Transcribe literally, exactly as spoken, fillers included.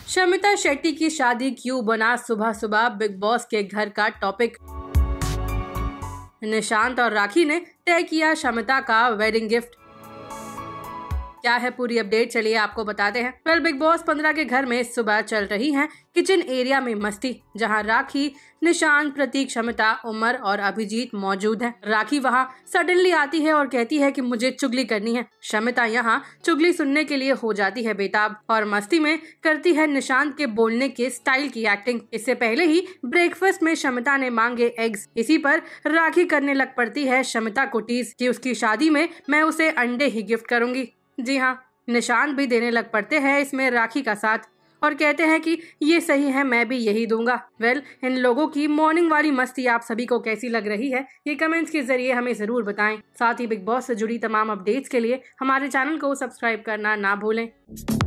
शमिता शेट्टी की शादी क्यों बना सुबह सुबह बिग बॉस के घर का टॉपिक। निशांत और राखी ने तय किया शमिता का वेडिंग गिफ्ट। क्या है पूरी अपडेट, चलिए आपको बताते हैं। वेल, बिग बॉस पंद्रह के घर में सुबह चल रही है किचन एरिया में मस्ती, जहां राखी, निशांत, प्रतीक, शमिता, उमर और अभिजीत मौजूद हैं। राखी वहां सडनली आती है और कहती है कि मुझे चुगली करनी है। शमिता यहां चुगली सुनने के लिए हो जाती है बेताब और मस्ती में करती है निशांत के बोलने के स्टाइल की एक्टिंग। इससे पहले ही ब्रेकफास्ट में शमिता ने मांगे एग्स। इसी पर राखी करने लग पड़ती है शमिता को टीज कि उसकी शादी में मैं उसे अंडे ही गिफ्ट करूंगी। जी हाँ, निशांत भी देने लग पड़ते हैं इसमें राखी का साथ और कहते हैं कि ये सही है, मैं भी यही दूंगा। वेल, इन लोगों की मॉर्निंग वाली मस्ती आप सभी को कैसी लग रही है, ये कमेंट्स के जरिए हमें जरूर बताएं। साथ ही बिग बॉस से जुड़ी तमाम अपडेट्स के लिए हमारे चैनल को सब्सक्राइब करना ना भूलें।